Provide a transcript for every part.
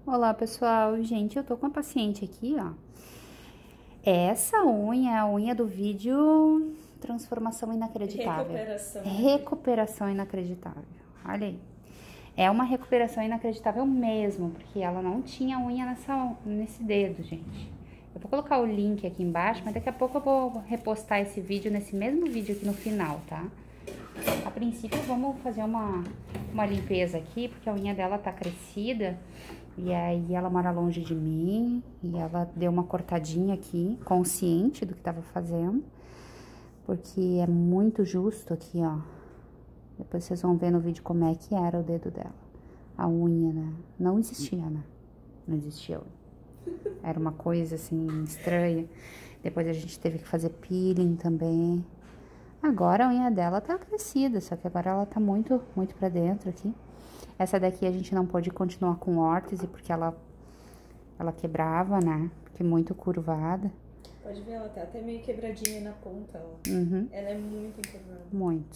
Olá, pessoal. Gente, eu tô com a paciente aqui, ó. Essa unha é a unha do vídeo Transformação Inacreditável. Recuperação. Recuperação inacreditável. Olha aí. É uma recuperação inacreditável mesmo, porque ela não tinha unha nesse dedo, gente. Eu vou colocar o link aqui embaixo, mas daqui a pouco eu vou repostar esse vídeo nesse mesmo vídeo aqui no final, tá? A princípio, vamos fazer uma limpeza aqui, porque a unha dela tá crescida. E aí, ela mora longe de mim. E ela deu uma cortadinha aqui, consciente do que tava fazendo. Porque é muito justo aqui, ó. Depois vocês vão ver no vídeo como é que era o dedo dela. A unha, né? Não existia, né? Não existia unha. Era uma coisa, assim, estranha. Depois a gente teve que fazer peeling também. Agora a unha dela tá crescida, só que agora ela tá muito pra dentro aqui. Essa daqui a gente não pôde continuar com órtese, porque ela quebrava, né? Porque é muito curvada. Pode ver, ela tá até meio quebradinha na ponta, ó. Uhum. Ela é muito encurvada. Muito.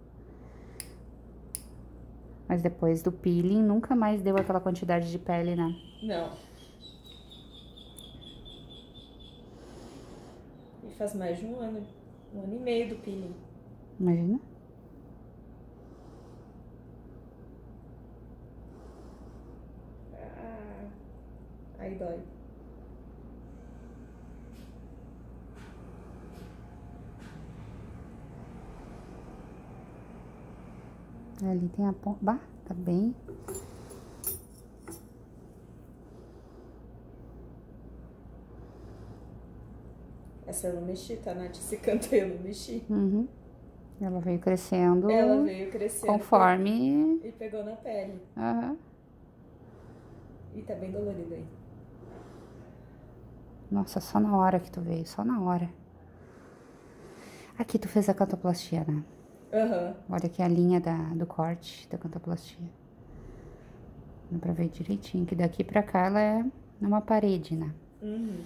Mas depois do peeling, nunca mais deu aquela quantidade de pele, né? Não. E faz mais de um ano e meio do peeling. Imagina. Ah, aí dói. Ali tem a ponta. Bah, tá bem. Essa eu não mexi, tá, Nath? Esse canto aí eu não mexi. Uhum. Ela veio crescendo. Ela veio crescendo. Conforme. E pegou na pele. Uhum. E tá bem dolorido aí. Nossa, só na hora que tu veio, só na hora. Aqui tu fez a cantoplastia, né? Aham. Olha aqui a linha do corte da cantoplastia. Dá pra ver direitinho, que daqui pra cá ela é uma parede, né? Uhum.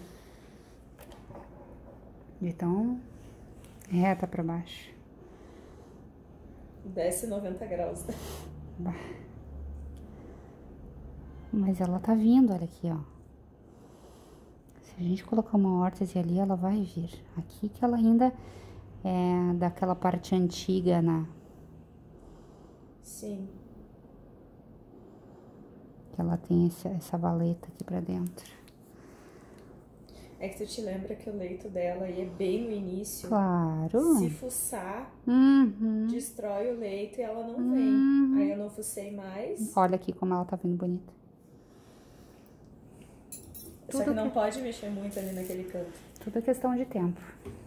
Então, reta pra baixo. Desce 90 graus. Bah. Mas ela tá vindo, olha aqui, ó. Se a gente colocar uma órtese ali, ela vai vir. Aqui que ela ainda é daquela parte antiga, né? Sim. Que ela tem essa valeta aqui pra dentro. É que tu te lembra que o leito dela aí é bem no início. Claro. Se fuçar, Uhum. destrói o leito e ela não vem. Uhum. Aí eu não fucei mais. Olha aqui como ela tá vindo bonita. Só que não pode mexer muito ali naquele canto. Tudo é questão de tempo.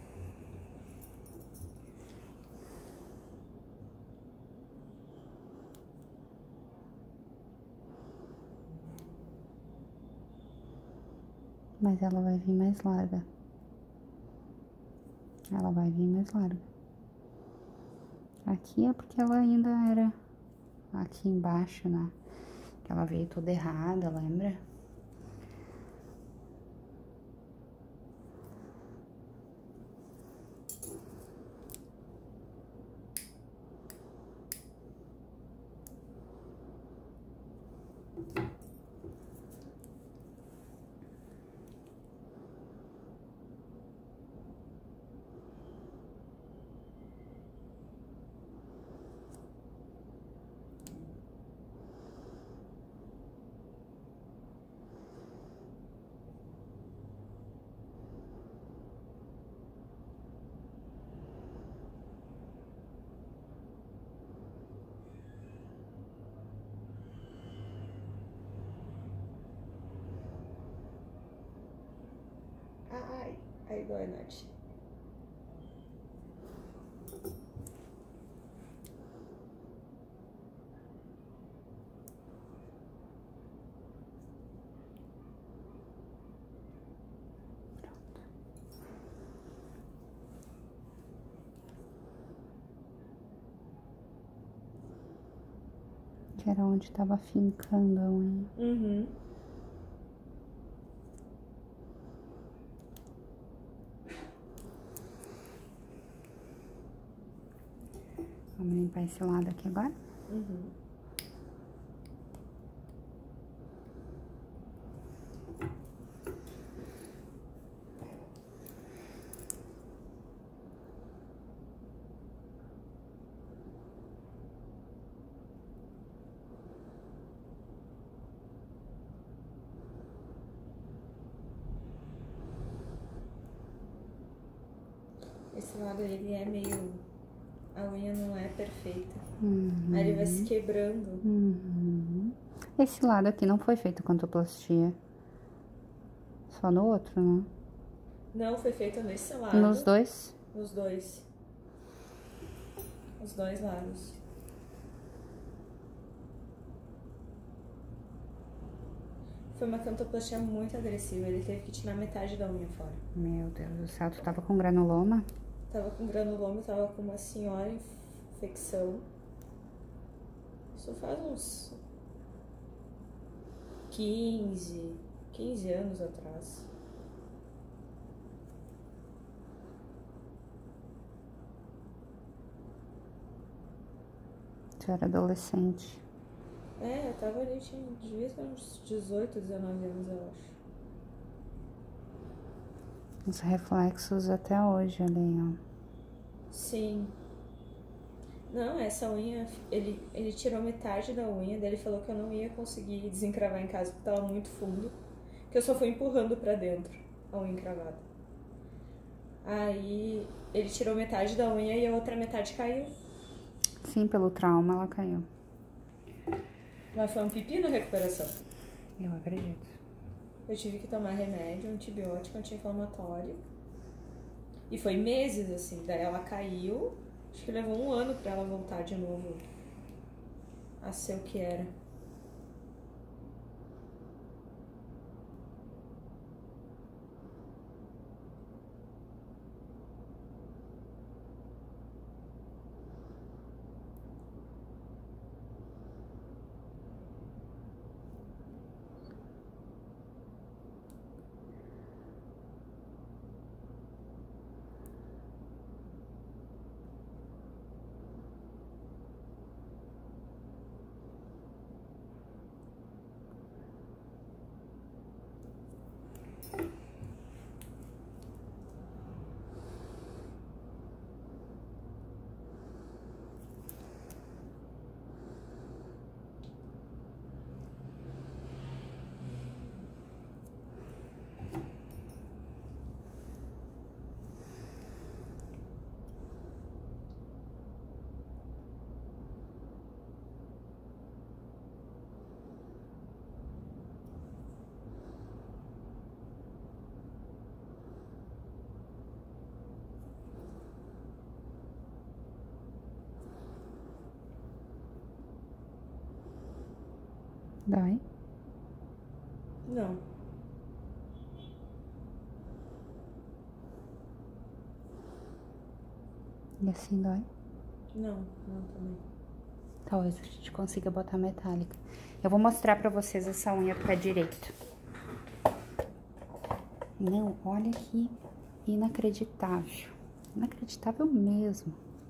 Mas ela vai vir mais larga. Ela vai vir mais larga. Aqui é porque ela ainda era aqui embaixo, né? Que ela veio toda errada, lembra? Ai, aí dói, Nath. Que era onde tava fincando a unha. Uhum. Vamos limpar esse lado aqui agora. Uhum. esse lado ele é meio... A unha não é perfeita. Uhum. Aí ele vai se quebrando. Uhum. Esse lado aqui não foi feito cantoplastia. Só no outro, né? Não, foi feito nesse lado. Nos dois? Nos dois. Os dois lados. Foi uma cantoplastia muito agressiva. Ele teve que tirar metade da unha fora. Meu Deus do céu, tu tava com granuloma? Tava com granuloma, tava com uma senhora infecção. Isso faz uns 15 anos atrás. Tu era adolescente. É, eu tava ali, devia ter uns 18, 19 anos, eu acho. Os reflexos até hoje ali, ó. Sim. Não, essa unha, ele tirou metade da unha, daí ele falou que eu não ia conseguir desencravar em casa porque tava muito fundo, que eu só fui empurrando pra dentro a unha encravada. Aí ele tirou metade da unha e a outra metade caiu. Sim, pelo trauma ela caiu. Mas foi um pepino a recuperação. Eu acredito. Eu tive que tomar remédio, antibiótico, anti-inflamatório. E foi meses, assim. Daí ela caiu. Acho que levou 1 ano pra ela voltar de novo a ser o que era. Dói? Não. E assim dói? Não também. Talvez a gente consiga botar metálica. Eu vou mostrar pra vocês essa unha do pé direito. Não, olha que inacreditável. Inacreditável mesmo.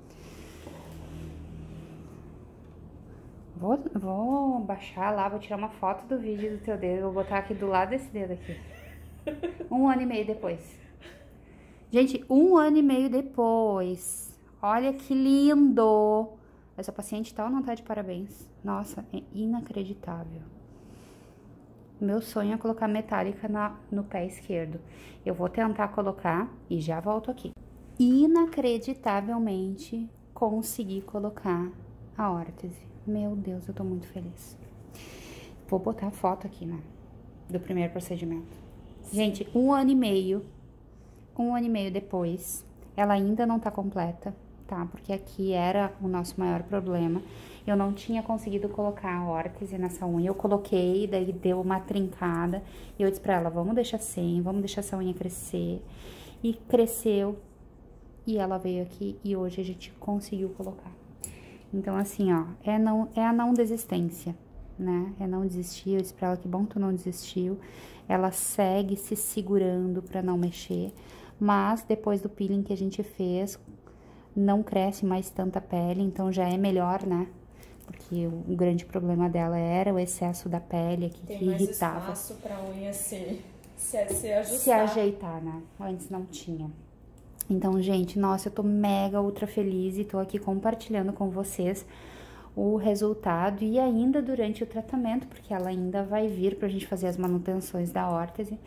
Vou baixar lá, vou tirar uma foto do vídeo do teu dedo. Vou botar aqui do lado desse dedo aqui. 1 ano e meio depois. Gente, 1 ano e meio depois. Olha que lindo. Essa paciente tá ou não tá de parabéns? Nossa, é inacreditável. Meu sonho é colocar metálica no pé esquerdo. Eu vou tentar colocar e já volto aqui. Inacreditavelmente consegui colocar a órtese. Meu Deus, eu tô muito feliz. Vou botar a foto aqui, né? Do primeiro procedimento. Gente, 1 ano e meio. 1 ano e meio depois. Ela ainda não tá completa, tá? Porque aqui era o nosso maior problema. Eu não tinha conseguido colocar a órtese nessa unha. Eu coloquei, daí deu uma trincada. E eu disse pra ela, vamos deixar sem, vamos deixar essa unha crescer. E cresceu. E ela veio aqui e hoje a gente conseguiu colocar. Então, assim, ó, é a não desistência, né? É não desistir. Eu disse pra ela, que bom que tu não desistiu. Ela segue se segurando pra não mexer. Mas, depois do peeling que a gente fez, não cresce mais tanta pele, então já é melhor, né? Porque o grande problema dela era o excesso da pele aqui, Tem que mais irritava. espaço pra unha se ajustar. Se ajeitar, né? Antes não tinha. Então, gente, nossa, eu tô mega ultra feliz e tô aqui compartilhando com vocês o resultado e ainda durante o tratamento, porque ela ainda vai vir pra gente fazer as manutenções da órtese.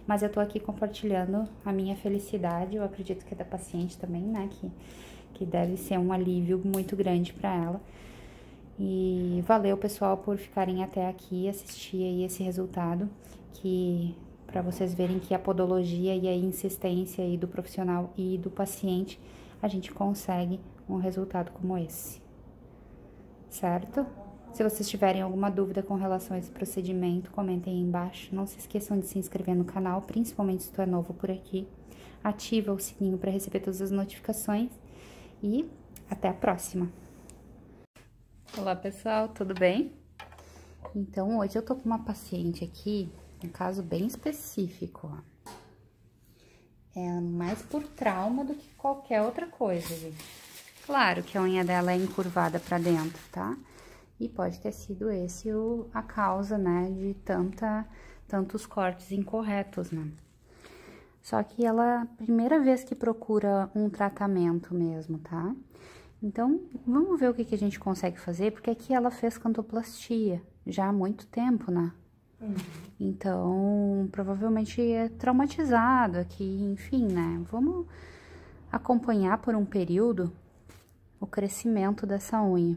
Mas eu tô aqui compartilhando a minha felicidade, eu acredito que é da paciente também, né, que deve ser um alívio muito grande pra ela. E valeu, pessoal, por ficarem até aqui, assistir aí esse resultado, que para vocês verem que a podologia e a insistência aí do profissional e do paciente, a gente consegue um resultado como esse, certo? Se vocês tiverem alguma dúvida com relação a esse procedimento, comentem aí embaixo. Não se esqueçam de se inscrever no canal, principalmente se tu é novo por aqui. Ativa o sininho para receber todas as notificações e até a próxima! Olá, pessoal, tudo bem? Então, hoje eu tô com uma paciente aqui, um caso bem específico, ó. É mais por trauma do que qualquer outra coisa, gente. Claro que a unha dela é encurvada pra dentro, tá? E pode ter sido esse a causa, né, de tantos cortes incorretos, né? Só que ela, primeira vez que procura um tratamento mesmo, tá? Então, vamos ver o que a gente consegue fazer, porque aqui ela fez cantoplastia já há muito tempo, né? Então, provavelmente é traumatizado aqui, enfim, né? Vamos acompanhar por um período o crescimento dessa unha.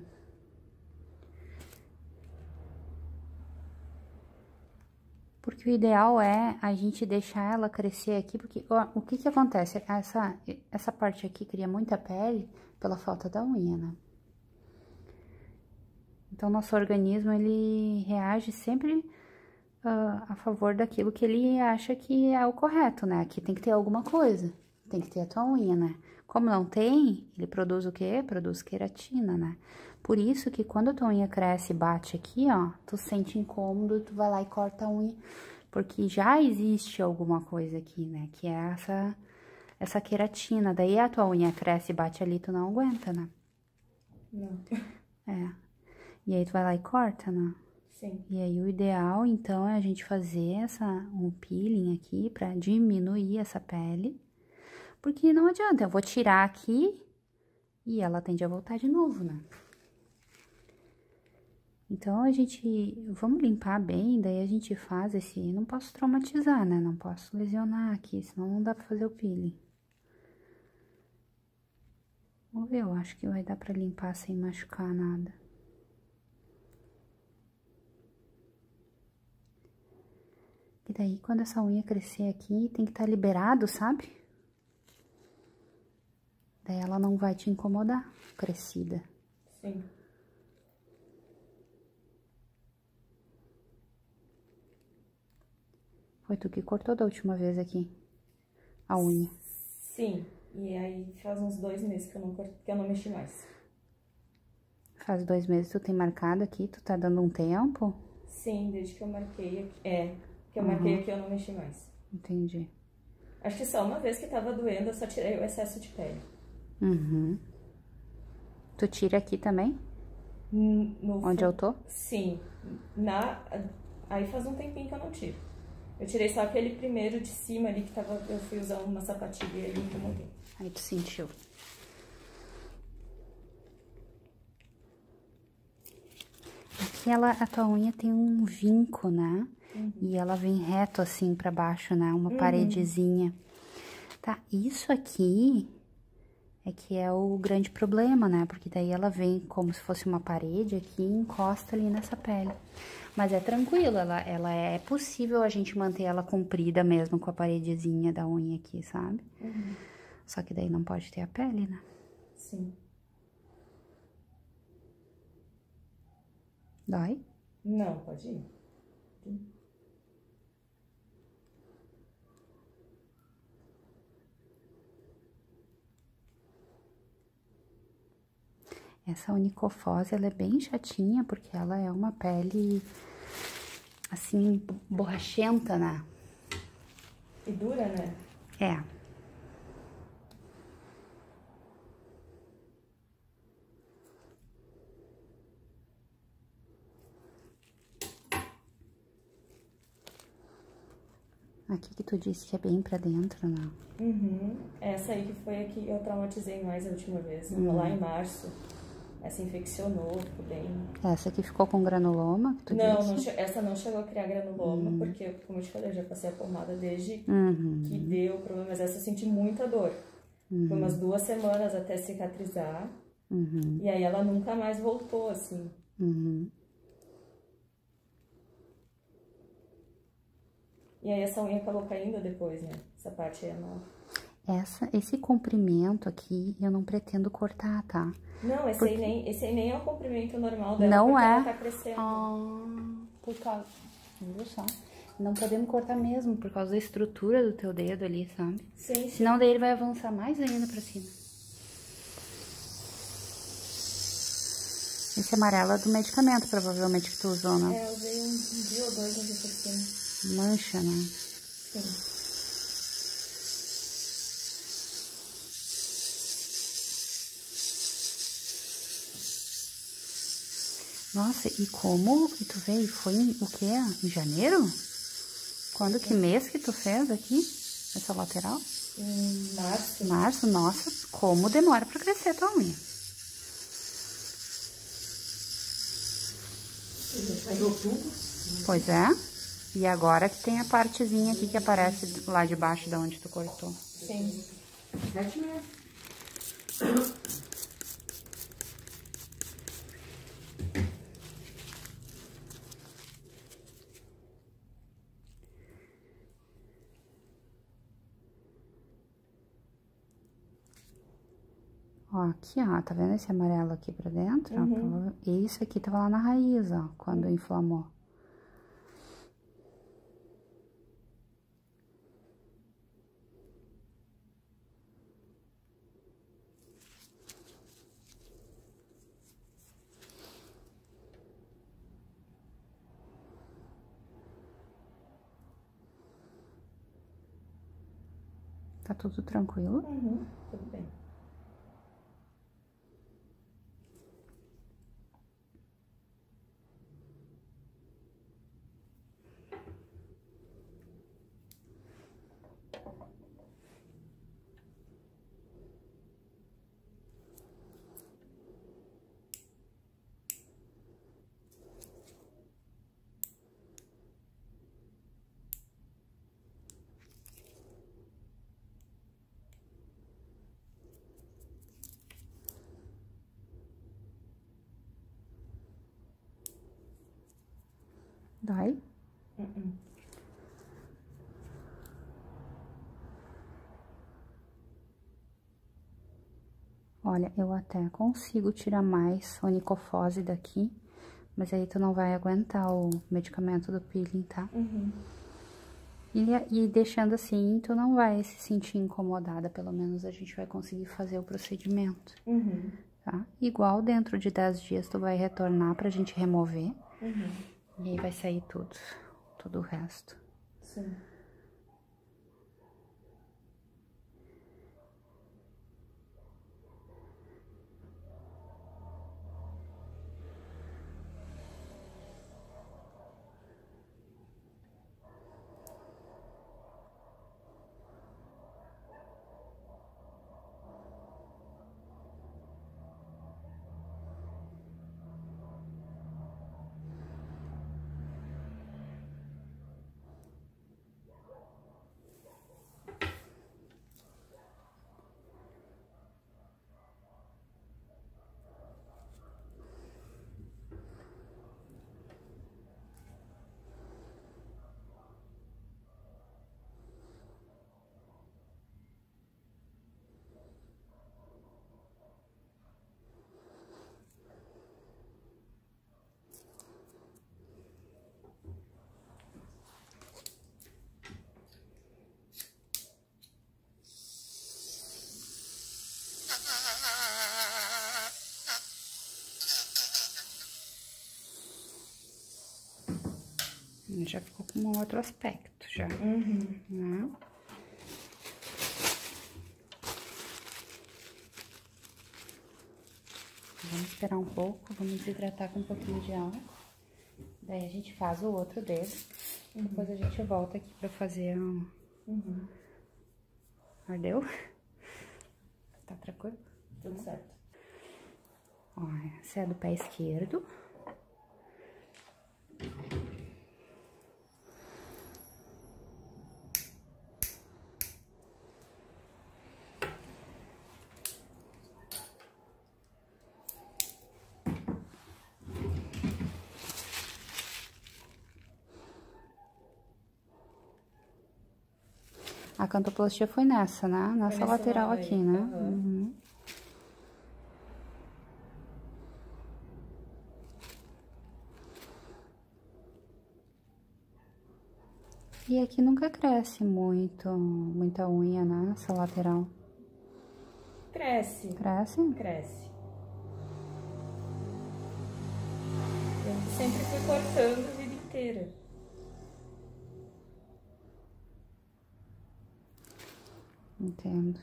Porque o ideal é a gente deixar ela crescer aqui, porque ó, o que acontece? Essa parte aqui cria muita pele pela falta da unha, né? Então, nosso organismo, ele reage sempre a favor daquilo que ele acha que é o correto, né? Aqui tem que ter alguma coisa, tem que ter a tua unha, né? Como não tem, ele produz o quê? Produz queratina, né? Por isso que quando a tua unha cresce e bate aqui, ó, tu sente incômodo, tu vai lá e corta a unha, porque já existe alguma coisa aqui, né? Que é essa queratina. Daí a tua unha cresce e bate ali, tu não aguenta, né? Não. É. E aí tu vai lá e corta, né? Sim. E aí o ideal, então, é a gente fazer um peeling aqui pra diminuir essa pele. Porque não adianta, eu vou tirar aqui e ela tende a voltar de novo, né? Então, vamos limpar bem, daí a gente faz não posso traumatizar, né? Não posso lesionar aqui, senão não dá pra fazer o peeling. Vamos ver, eu acho que vai dar pra limpar sem machucar nada. E daí, quando essa unha crescer aqui, tem que estar liberado, sabe? Daí ela não vai te incomodar, crescida. Sim. Foi tu que cortou da última vez aqui, a unha? Sim, e aí faz uns 2 meses que eu não mexi mais. Faz 2 meses tu tem marcado aqui, tu tá dando um tempo? Sim, desde que eu marquei aqui, que eu marquei aqui eu não mexi mais. Entendi. Acho que só uma vez que tava doendo, eu só tirei o excesso de pele. Uhum. Tu tira aqui também? Onde eu tô? Sim. Aí faz um tempinho que eu não tiro. Eu tirei só aquele primeiro de cima ali que eu fui usar uma sapatilha e ele me incomodou. Aí tu sentiu. Aqui a tua unha tem um vinco, né? E ela vem reto assim pra baixo, né? Uma paredezinha. Tá, isso aqui é que é o grande problema, né? Porque daí ela vem como se fosse uma parede aqui e encosta ali nessa pele. Mas é tranquilo, ela é possível a gente manter ela comprida mesmo com a paredezinha da unha aqui, sabe? Só que daí não pode ter a pele, né? Sim. Dói? Não, pode ir. Essa onicofose, ela é bem chatinha, porque ela é uma pele, assim, borrachenta, né? E dura, né? É. Aqui que tu disse que é bem pra dentro, né? Essa aí que foi a que eu traumatizei mais a última vez, lá em março. Essa infeccionou, ficou bem... Essa aqui ficou com granuloma, que tu disse? Essa não chegou a criar granuloma, porque, como eu te falei, eu já passei a pomada desde que deu problema, mas essa eu senti muita dor. Foi umas 2 semanas até cicatrizar, e aí ela nunca mais voltou, assim. E aí essa unha acabou caindo depois, né? Essa parte aí é nova. Esse comprimento aqui, eu não pretendo cortar, tá? Não, esse aí nem é o comprimento normal dela, não porque é. ela tá crescendo. Por causa... Viu só? Não podemos cortar mesmo, por causa da estrutura do teu dedo ali, sabe? Sim. Senão daí ele vai avançar mais ainda pra cima. Esse amarelo é do medicamento, provavelmente, que tu usou, né? É, eu usei um dia ou 2 ali por cima. Mancha, né? Sim. Nossa, e como que tu veio? Foi o quê? Em janeiro? Quando, que mês que tu fez aqui? Essa lateral? Em março. Março, nossa, como demora pra crescer tua unha. Faz outubro. Pois é. E agora que tem a partezinha aqui que aparece lá debaixo de onde tu cortou. Sim. 7 meses. Ó, aqui, ó, tá vendo esse amarelo aqui pra dentro? Ó, isso aqui tava lá na raiz, ó, quando inflamou. Tá tudo tranquilo? Tudo bem. Dói? Olha, eu até consigo tirar mais onicofose daqui, mas aí tu não vai aguentar o medicamento do peeling, tá? E deixando assim, tu não vai se sentir incomodada, pelo menos a gente vai conseguir fazer o procedimento, tá? Igual dentro de 10 dias tu vai retornar pra gente remover, e aí vai sair todo o resto. Sim. Já ficou com um outro aspecto, já. Né? Vamos esperar um pouco, vamos desidratar com um pouquinho de álcool. Daí a gente faz o outro dedo. Depois a gente volta aqui pra fazer um... Ardeu? Tá tranquilo? Tudo certo. Ó, essa é do pé esquerdo. A cantoplastia foi nessa, né? Nessa lateral aqui, aí, né? Uhum. E aqui nunca cresce muita unha, né? Nessa lateral. Cresce. Cresce? Cresce. Eu sempre fui cortando a vida inteira. Entendo.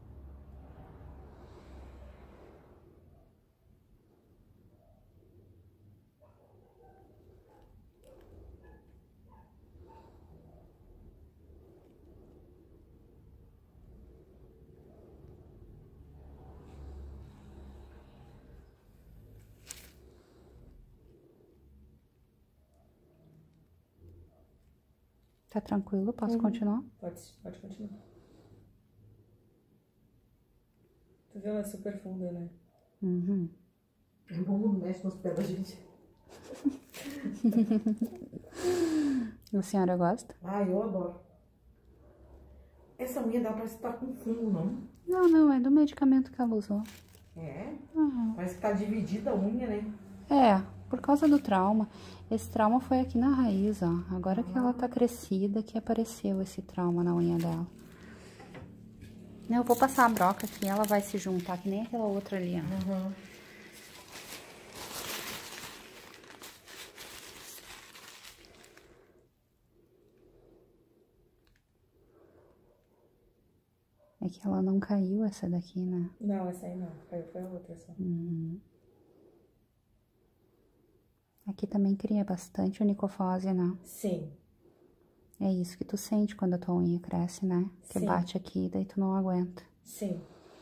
Tá tranquilo? Posso continuar? Pode continuar. Tu viu? Ela é super funda, né? Uhum. É bom não mexe nos pés da gente. A senhora gosta? Ah, eu adoro. Essa unha dela parece que tá com fungo, não? Não, não, é do medicamento que ela usou. É? Uhum. Parece que tá dividida a unha, né? É, por causa do trauma. Esse trauma foi aqui na raiz, ó. Agora que ela tá crescida, que apareceu esse trauma na unha dela. Eu vou passar a broca aqui, ela vai se juntar, que nem aquela outra ali, ó. Uhum. É que ela não caiu, essa daqui, né? Não, essa aí não. Caiu, foi a outra só. Uhum. Aqui também cria bastante onicofose, né? Sim. É isso que tu sente quando a tua unha cresce, né? Que Sim. bate aqui, daí tu não aguenta. Sim.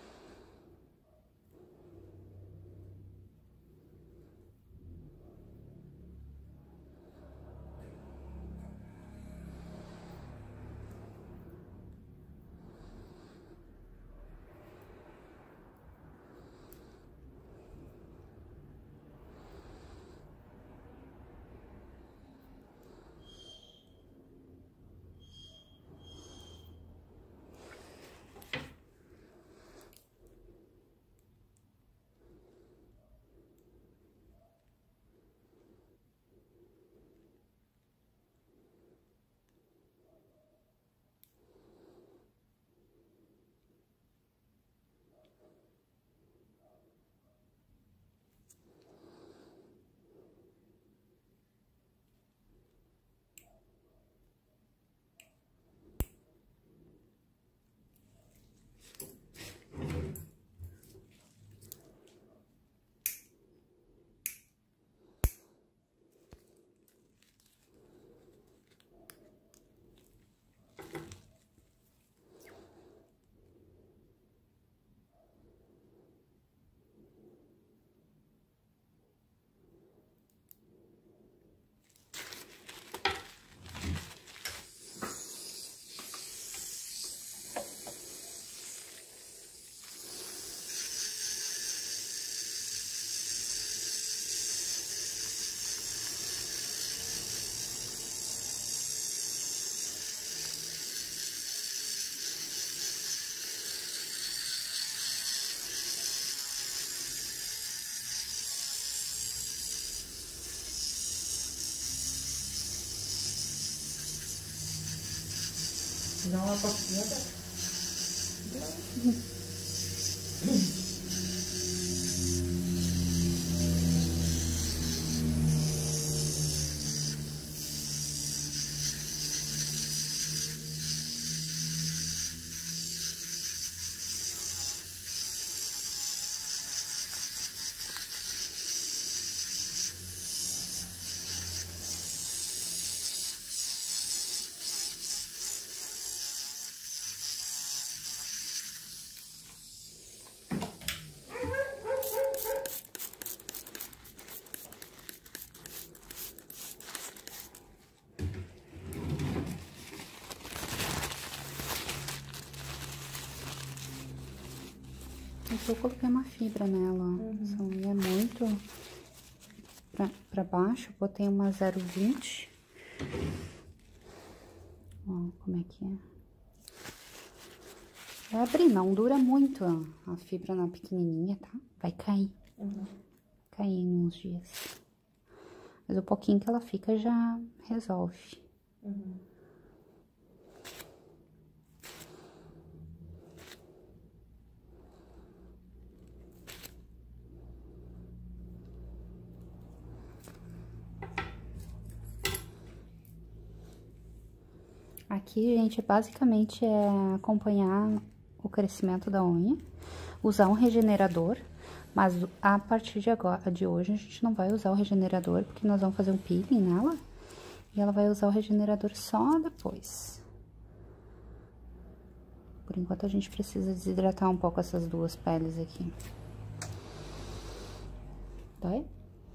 Não, ela pode até. Aqui eu coloquei uma fibra nela, ó. Essa unha é muito pra baixo. Eu botei uma 0,20. Ó, como é que é? Vai abrir, não dura muito a fibra na pequenininha, tá? Vai cair. Cair em uns dias. Mas o pouquinho que ela fica já resolve. Aqui, gente, basicamente é acompanhar o crescimento da unha, usar um regenerador, mas a partir de hoje a gente não vai usar o regenerador, porque nós vamos fazer um peeling nela, e ela vai usar o regenerador só depois. Por enquanto a gente precisa desidratar um pouco essas duas peles aqui. Dói?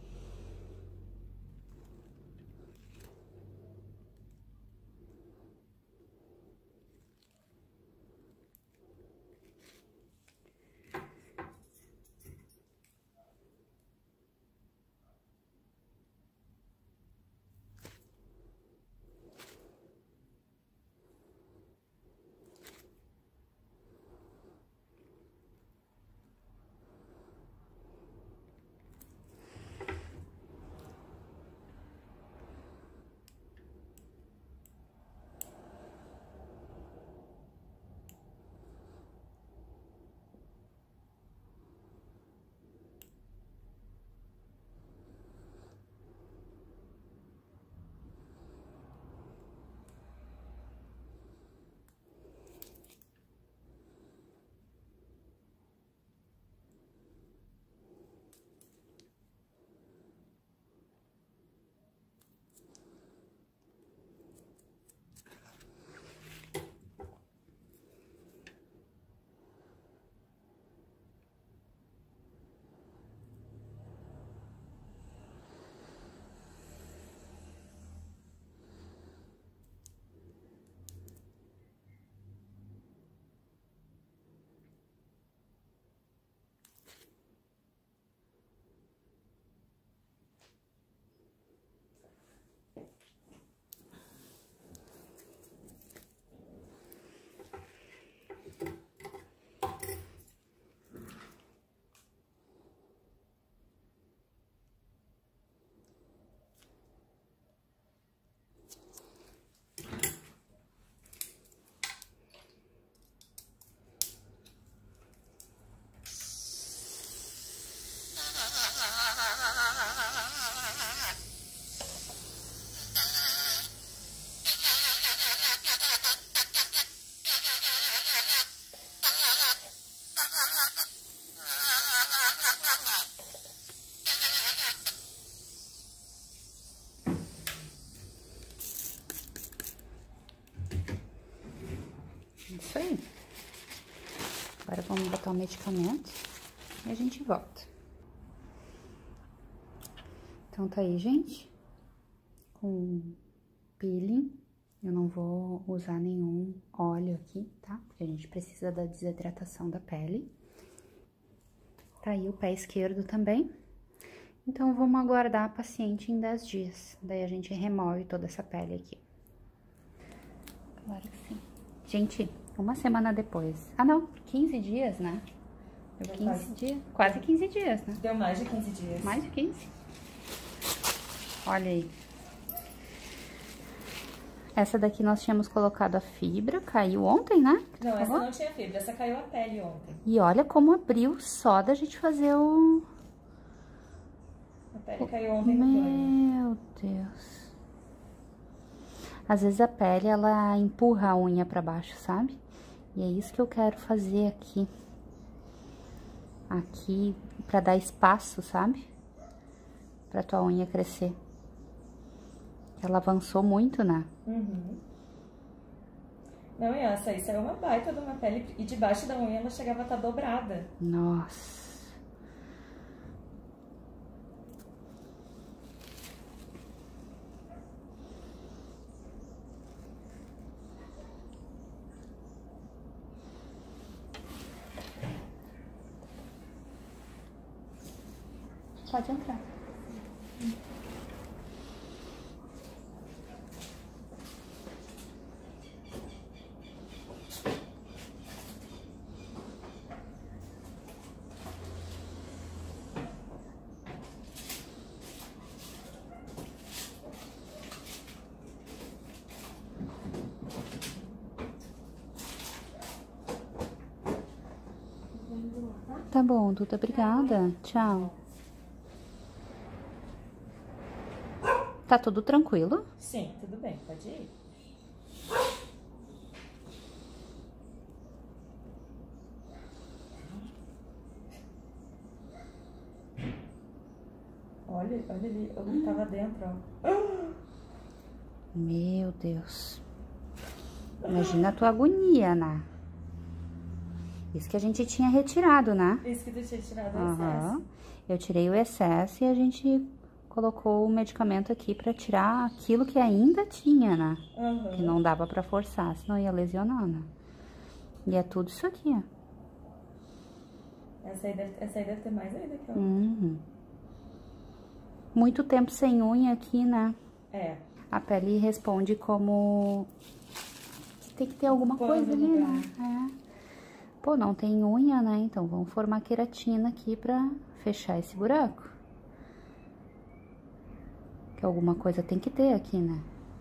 Isso aí. Agora vamos botar o medicamento e a gente volta. Então tá aí, gente. Com peeling. Eu não vou usar nenhum óleo aqui, tá? Porque a gente precisa da desidratação da pele. Tá aí o pé esquerdo também. Então, vamos aguardar a paciente em 10 dias. Daí a gente remove toda essa pele aqui. Claro que sim. Gente, uma semana depois. Ah, não, 15 dias, né? Deu 15 dias. Quase 15 dias, né? Deu mais de 15 dias. Mais de 15. Olha aí. Essa daqui nós tínhamos colocado a fibra, caiu ontem, né? Não, essa não tinha fibra, essa caiu a pele ontem. E olha como abriu só da gente fazer o... A pele caiu ontem no banho. Meu Deus. Às vezes a pele, ela empurra a unha pra baixo, sabe? E é isso que eu quero fazer aqui. Aqui, pra dar espaço, sabe? Pra tua unha crescer. Ela avançou muito, né? Uhum. Não, e essa aí saiu uma baita de uma pele. E debaixo da unha ela chegava a estar dobrada. Nossa. pode entrar. Tá bom, Duda, obrigada. Tchau. Tá tudo tranquilo? Sim, tudo bem, pode ir. Olha ali, eu tava dentro, ó. Meu Deus. Imagina a tua agonia, né? Isso que a gente tinha retirado, né? Isso que tu tinha tirado o Aham. excesso. Eu tirei o excesso e a gente colocou o medicamento aqui pra tirar aquilo que ainda tinha, né? Que não dava pra forçar, senão ia lesionar, né? E é tudo isso aqui, ó. Essa aí deve ter mais ainda que a outra. Uhum. Muito tempo sem unha aqui, né? É. A pele responde como que tem que ter alguma Pano coisa ali, no né? É. Pô, não tem unha, né? Então vamos formar queratina aqui pra fechar esse buraco. Que alguma coisa tem que ter aqui, né?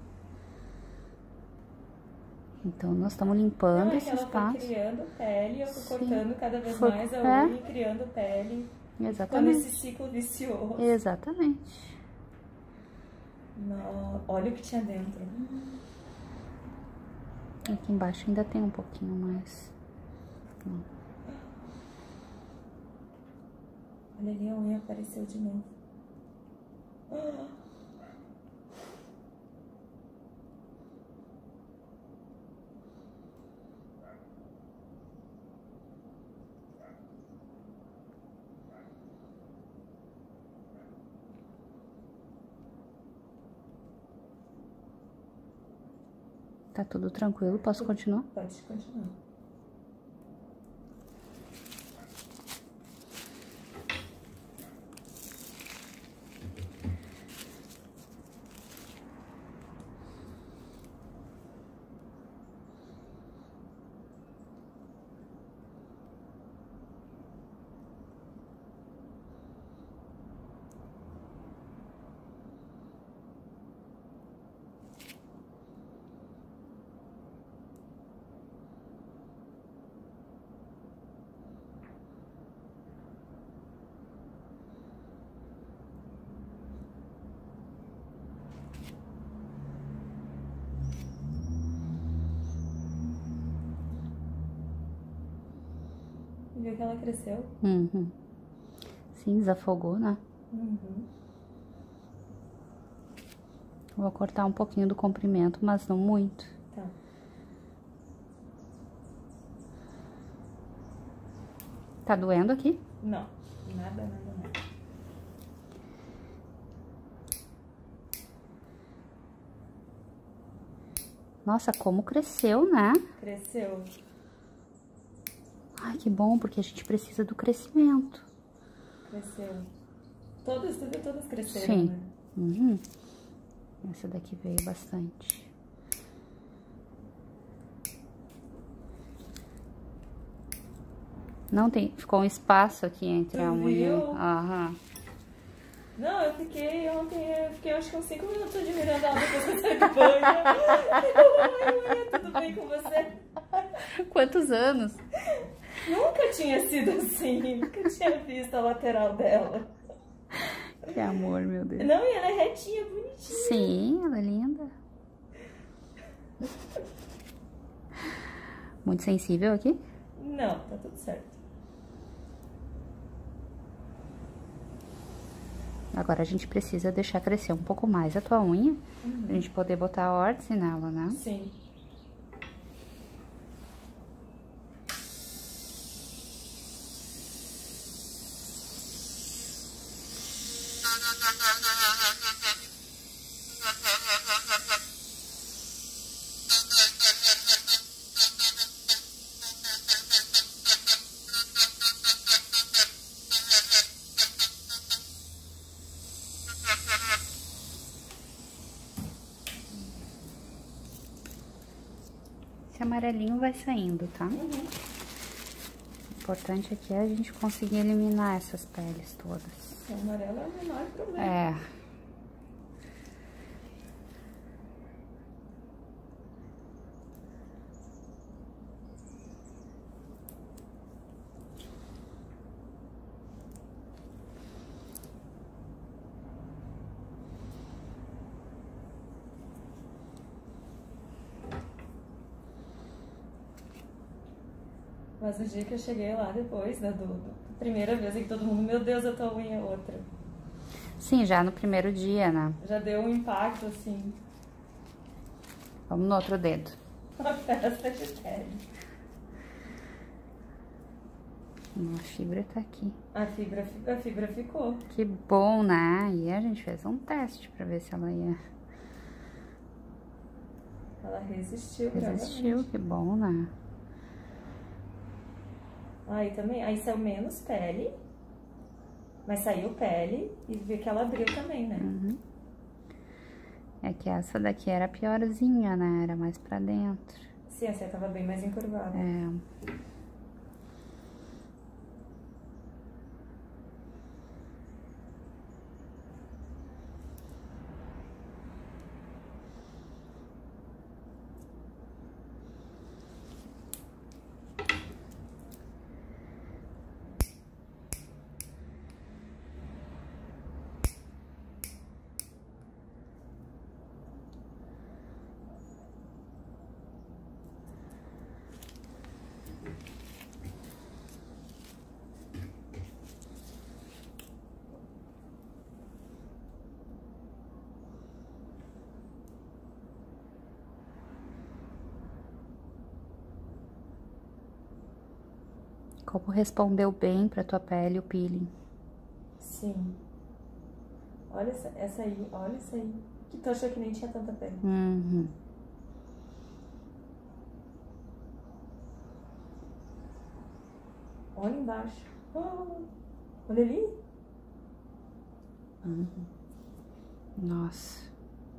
Então nós estamos limpando esse ela espaço. foi criando pele, eu fui Sim. cortando cada vez Foi- mais a é. unha e criando pele. Ficando Exatamente. esse ciclo vicioso. Exatamente. Não, olha o que tinha dentro. Aqui embaixo ainda tem um pouquinho mais. Olha ali, a unha apareceu de novo. Tá tudo tranquilo? Posso continuar? Pode continuar. Viu que ela cresceu? Uhum. Sim, desafogou, né? Vou cortar um pouquinho do comprimento, mas não muito. Tá. Tá doendo aqui? Não. Nada. Nossa, como cresceu, né? Cresceu. Ai, que bom, porque a gente precisa do crescimento. Cresceu. Todas cresceram, Sim. né? Uhum. Essa daqui veio bastante. Não tem, ficou um espaço aqui entre a unha. Viu? Aham. Não, eu fiquei acho que uns 5 minutos admirando ela depois que eu saí do banho. Oi, tudo bem com você? Quantos anos? Nunca tinha sido assim, nunca tinha visto a lateral dela. Que amor, meu Deus. Não, e ela é retinha, bonitinha. Sim, ela é linda. Muito sensível aqui? Não, tá tudo certo. Agora a gente precisa deixar crescer um pouco mais a tua unha, pra gente poder botar a órtese nela, né? Sim. Esse amarelinho vai saindo, tá? Uhum. O importante aqui é a gente conseguir eliminar essas peles todas. O amarelo é o menor problema. É. Mas o dia que eu cheguei lá depois, da primeira vez em que todo mundo, meu Deus, a tua unha é outra. Sim, já no primeiro dia, né? Já deu um impacto, assim. Vamos no outro dedo. Uma festa de pele. A fibra tá aqui. A fibra ficou. Que bom, né? E a gente fez um teste pra ver se ela ia... Ela resistiu, Resistiu, que bom, né? Aí também, aí saiu menos pele, mas saiu pele e vê que ela abriu também, né? Uhum. É que essa daqui era piorzinha, né? Era mais pra dentro. Sim, essa aí tava bem mais encurvada. É. Como respondeu bem pra tua pele o peeling. Sim. Olha essa aí, olha essa aí. Que tu achou que nem tinha tanta pele. Uhum. Olha embaixo. Oh, olha ali. Uhum. Nossa.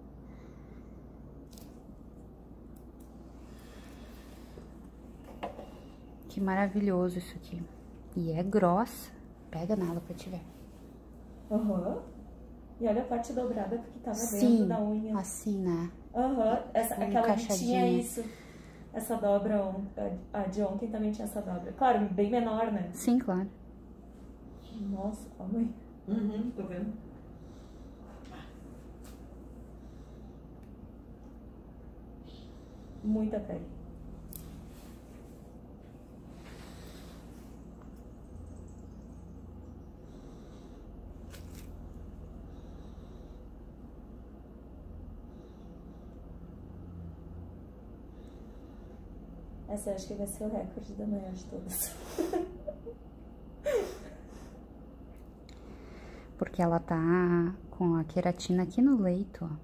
Que maravilhoso isso aqui. E é grossa. Pega nela pra te ver. Aham. E olha a parte dobrada porque tava dentro Sim, da unha. assim, né? Aham. Aquela que tinha Encaixadinha. isso. Essa dobra, a de ontem também tinha essa dobra. Claro, bem menor, né? Sim, claro. Nossa, calma aí. Uhum, tô vendo. Muita pele. Essa eu acho que vai ser o recorde da maior de todas. Porque ela tá com a queratina aqui no leito, ó.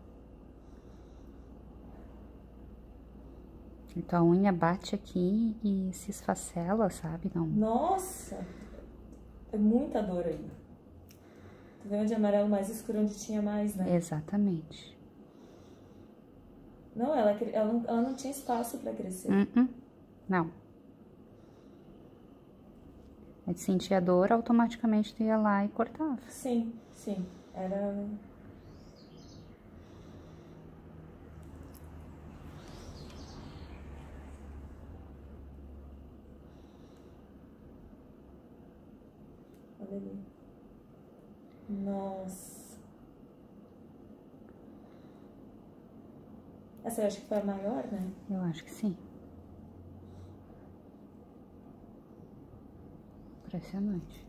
Então a unha bate aqui e se esfacela, sabe? Não. Nossa! É muita dor aí. Tu vê onde é amarelo mais escuro, onde tinha mais, né? Exatamente. Não, ela não tinha espaço pra crescer. Não. A gente sentia dor, automaticamente tu ia lá e cortava. Sim, sim. Era... Olha ali. Nossa. Essa eu acho que foi a maior, né? Eu acho que sim. Impressionante.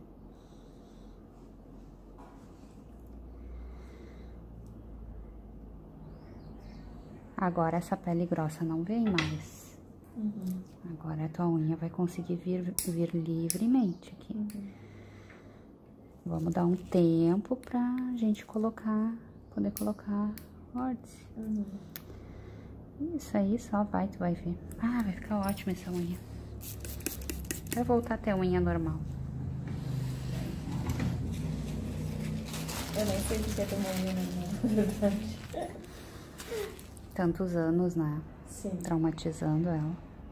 Agora essa pele grossa não vem mais. Uhum. Agora a tua unha vai conseguir vir livremente aqui. Uhum. Vamos dar um tempo pra gente poder colocar órtese. Uhum. Isso aí, só vai, tu vai ver. Ah, vai ficar ótima essa unha. Vai voltar a ter unha normal. Eu nem sei o que é ter uma unha normal, na verdade. Tantos anos, né? Sim. Traumatizando ela.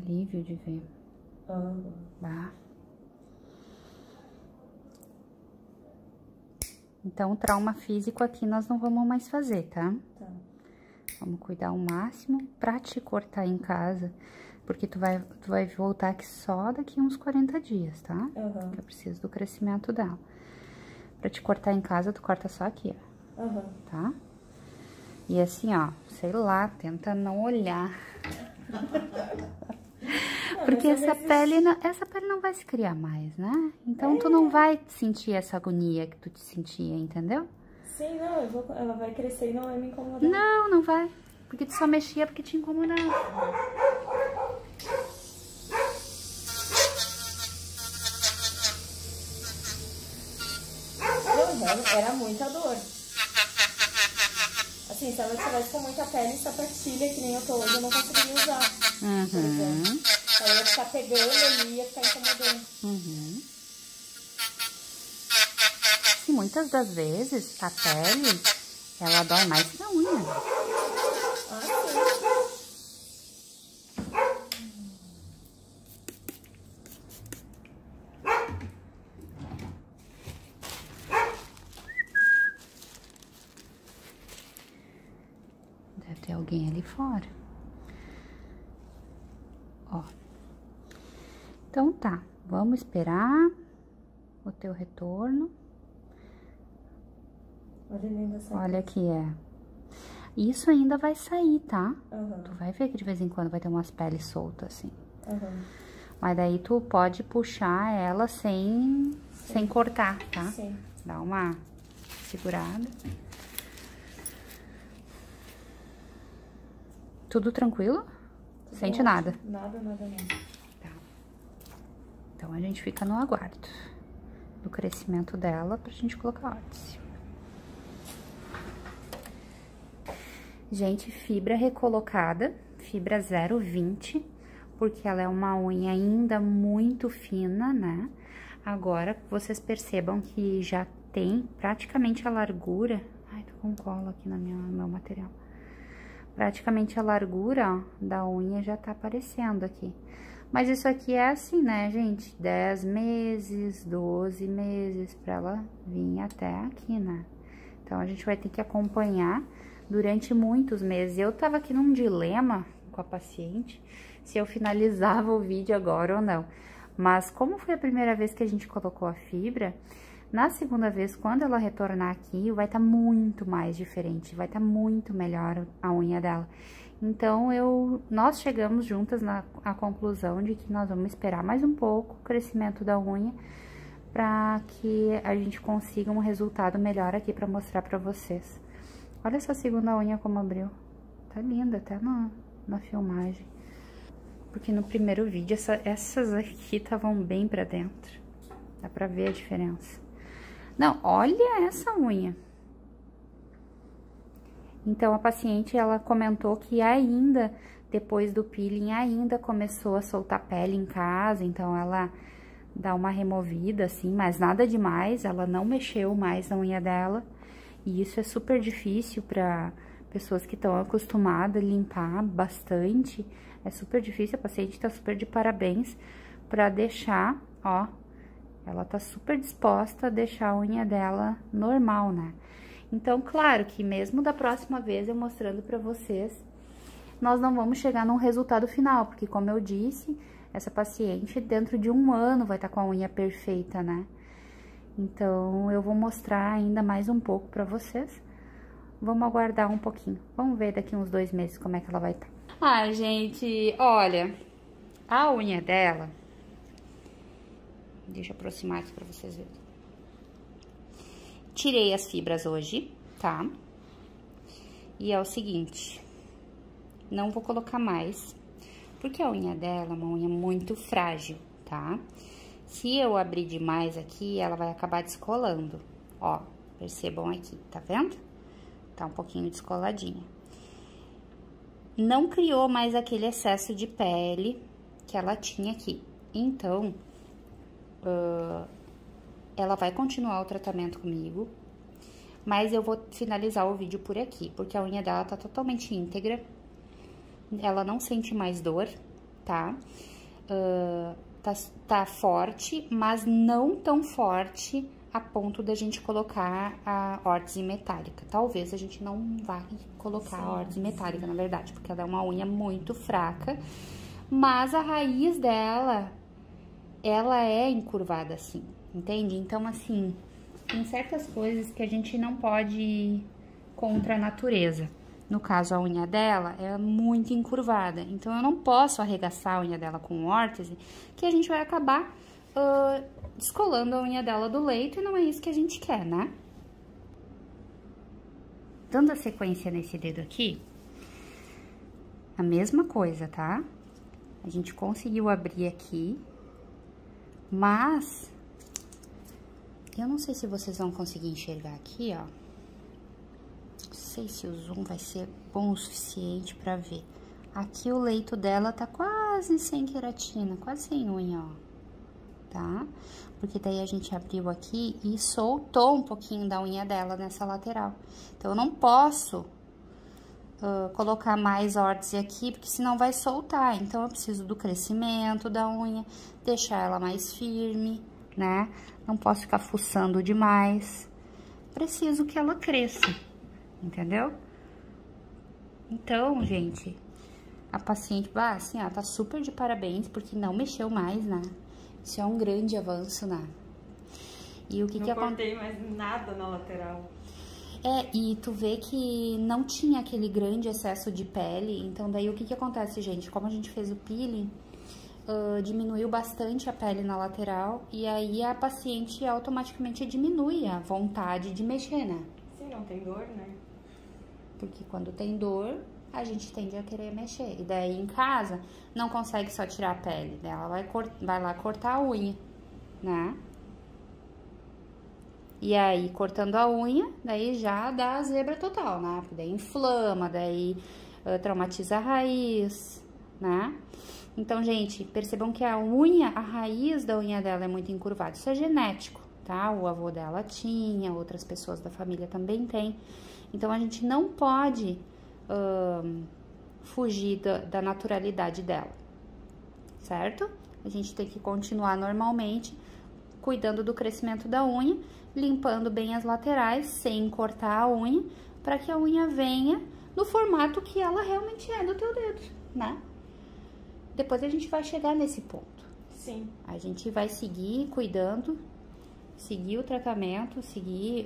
alívio de ver. Bah. Então, o trauma físico aqui nós não vamos mais fazer, tá? Tá. Vamos cuidar ao máximo pra te cortar em casa, porque tu vai voltar aqui só daqui uns 40 dias, tá? Uhum. Eu preciso do crescimento dela. Pra te cortar em casa, tu corta só aqui, ó. Uhum. Tá? E assim, ó, sei lá, tenta não olhar. Porque essa pele não vai se criar mais, né? Então, tu não vai sentir essa agonia que tu te sentia, entendeu? Sim, não, ela vai crescer e não vai me incomodar. Não, não vai. Porque tu só mexia porque te incomodava. Era muita dor. Assim, se ela tivesse com muita pele, sapatilha, que nem eu tô hoje, eu não conseguiria usar. Por exemplo. Ela ia ficar pegando ali e ia ficar incomodando. E muitas das vezes, a pele, ela dói mais que a unha. Ah, sim. Deve ter alguém ali fora. Ó. Então tá, vamos esperar o teu retorno. Olha aqui, Isso ainda vai sair, tá? Tu vai ver que de vez em quando vai ter umas peles soltas, assim. Mas daí tu pode puxar ela sem cortar, tá? Sim. Dá uma segurada. Tudo tranquilo? Sente nada? Nada. Tá. Então, a gente fica no aguardo do crescimento dela pra gente colocar órtese. Gente, fibra recolocada, fibra 0,20, porque ela é uma unha ainda muito fina, né? Agora, vocês percebam que já tem praticamente a largura... Ai, tô com cola aqui no meu material. Praticamente a largura, ó, da unha já tá aparecendo aqui. Mas isso aqui é assim, né, gente? 10 meses, 12 meses pra ela vir até aqui, né? Então, a gente vai ter que acompanhar durante muitos meses. Eu tava aqui num dilema com a paciente, se eu finalizava o vídeo agora ou não. Mas como foi a primeira vez que a gente colocou a fibra, na segunda vez, quando ela retornar aqui, vai estar muito mais diferente, vai estar muito melhor a unha dela. Então, nós chegamos juntas à conclusão de que nós vamos esperar mais um pouco o crescimento da unha para que a gente consiga um resultado melhor aqui para mostrar para vocês. Olha essa segunda unha como abriu. Tá linda, até na filmagem. Porque no primeiro vídeo, essas aqui estavam bem pra dentro. Dá pra ver a diferença. Não, olha essa unha. Então, a paciente, ela comentou que ainda, depois do peeling, ainda começou a soltar pele em casa. Então, ela dá uma removida, assim, mas nada demais. Ela não mexeu mais na unha dela. E isso é super difícil para pessoas que estão acostumadas a limpar bastante. É super difícil, a paciente tá super de parabéns para deixar, ó. Ela tá super disposta a deixar a unha dela normal, né? Então, claro que mesmo da próxima vez eu mostrando pra vocês, nós não vamos chegar num resultado final, porque como eu disse, essa paciente dentro de 1 ano vai estar com a unha perfeita, né? Então, eu vou mostrar ainda mais um pouco pra vocês. Vamos aguardar um pouquinho. Vamos ver daqui uns 2 meses como é que ela vai estar. Ai, gente, olha, a unha dela... Deixa eu aproximar aqui pra vocês verem. Tirei as fibras hoje, tá? E é o seguinte, não vou colocar mais, porque a unha dela é uma unha muito frágil, tá? Se eu abrir demais aqui, ela vai acabar descolando. Ó, percebam aqui, tá vendo? Tá um pouquinho descoladinha. Não criou mais aquele excesso de pele que ela tinha aqui. Então... ela vai continuar o tratamento comigo, mas eu vou finalizar o vídeo por aqui, porque a unha dela tá totalmente íntegra, ela não sente mais dor, tá? Tá forte, mas não tão forte a ponto da gente colocar a órtese metálica. Talvez a gente não vá colocar a órtese metálica, na verdade, porque ela é uma unha muito fraca, mas a raiz dela, ela é encurvada assim, entende? Então, assim, tem certas coisas que a gente não pode ir contra a natureza. No caso, a unha dela é muito encurvada, então eu não posso arregaçar a unha dela com órtese, que a gente vai acabar descolando a unha dela do leito, e não é isso que a gente quer, né? Dando a sequência nesse dedo aqui, a mesma coisa, tá? A gente conseguiu abrir aqui, mas eu não sei se vocês vão conseguir enxergar aqui, ó. Não sei se o zoom vai ser bom o suficiente pra ver. Aqui o leito dela tá quase sem queratina, quase sem unha, ó. Tá? Porque daí a gente abriu aqui e soltou um pouquinho da unha dela nessa lateral. Então, eu não posso colocar mais órtese aqui, porque senão vai soltar. Então, eu preciso do crescimento da unha, deixar ela mais firme, né? Não posso ficar fuçando demais. Preciso que ela cresça, entendeu? Então, gente, a paciente, assim, ó, tá super de parabéns, porque não mexeu mais, né? Isso é um grande avanço, né? E o que Não cortei mais nada na lateral. E tu vê que não tinha aquele grande excesso de pele. Então, daí, o que acontece, gente? Como a gente fez o peeling, diminuiu bastante a pele na lateral. E aí, a paciente automaticamente diminui a vontade de mexer, né? Sim, não tem dor, né? Porque quando tem dor, a gente tende a querer mexer. E daí, em casa, não consegue só tirar a pele. Daí ela vai lá cortar a unha, né? E aí, cortando a unha, daí já dá a zebra total, né? Porque daí inflama, daí traumatiza a raiz, né? Então, gente, percebam que a raiz da unha dela é muito encurvada. Isso é genético, tá? O avô dela tinha, outras pessoas da família também têm. Então, a gente não pode fugir da naturalidade dela, certo? A gente tem que continuar normalmente, cuidando do crescimento da unha, limpando bem as laterais, sem cortar a unha, para que a unha venha no formato que ela realmente é do teu dedo, né? Depois a gente vai chegar nesse ponto. Sim. A gente vai seguir cuidando, seguir o tratamento, seguir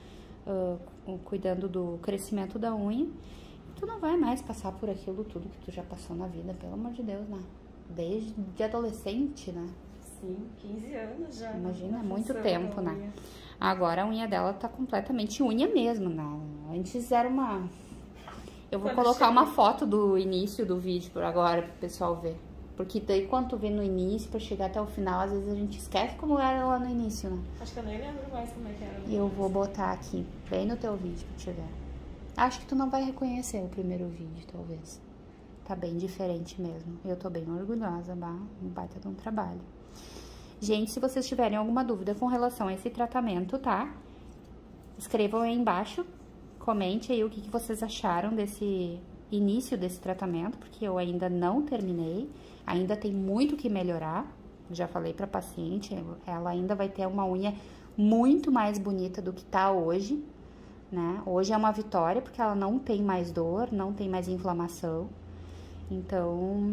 cuidando do crescimento da unha. Tu não vai mais passar por aquilo tudo que tu já passou na vida, pelo amor de Deus, né? Desde de adolescente, né? Sim, 15 anos já. Imagina, é muito tempo, né? Agora a unha dela tá completamente unha mesmo, né? Antes era uma... Eu vou colocar uma foto do início do vídeo por agora pro pessoal ver. Porque daí quando tu vê no início, pra chegar até o final, às vezes a gente esquece como era lá no início, né? Acho que eu nem lembro mais como é que era. E eu vou botar aqui, bem no teu vídeo que tiver. Acho que tu não vai reconhecer o primeiro vídeo, talvez. Tá bem diferente mesmo. Eu tô bem orgulhosa, um baita de um trabalho. Gente, se vocês tiverem alguma dúvida com relação a esse tratamento, tá? Escrevam aí embaixo, comente aí o que vocês acharam desse início desse tratamento, porque eu ainda não terminei, ainda tem muito que melhorar. Já falei pra paciente, ela ainda vai ter uma unha muito mais bonita do que tá hoje, né? Hoje é uma vitória, porque ela não tem mais dor, não tem mais inflamação. Então,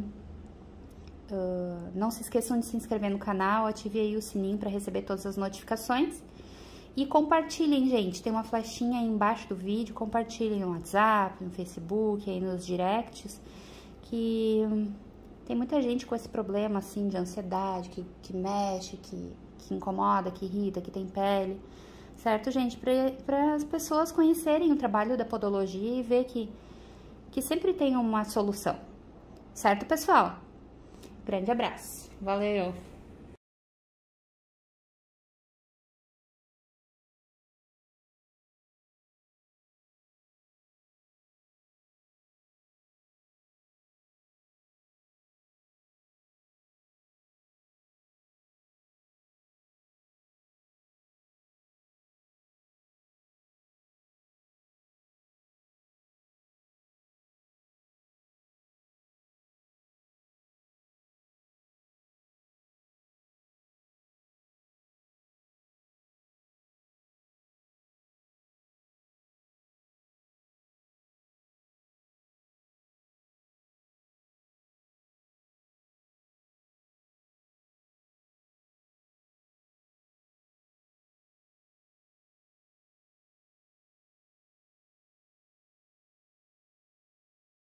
não se esqueçam de se inscrever no canal, ative aí o sininho para receber todas as notificações. E compartilhem, gente, tem uma flechinha aí embaixo do vídeo, compartilhem no WhatsApp, no Facebook, aí nos directs, que tem muita gente com esse problema, assim, de ansiedade, que mexe, que incomoda, que irrita, que tem pele, certo, gente? Para as pessoas conhecerem o trabalho da podologia e ver que sempre tem uma solução, certo, pessoal? Grande abraço, valeu!